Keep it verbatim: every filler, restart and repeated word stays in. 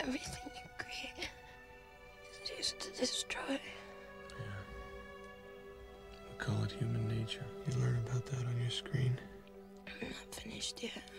Everything you create is used to destroy. Yeah. We call it human nature. You learn about that on your screen. I'm not finished yet.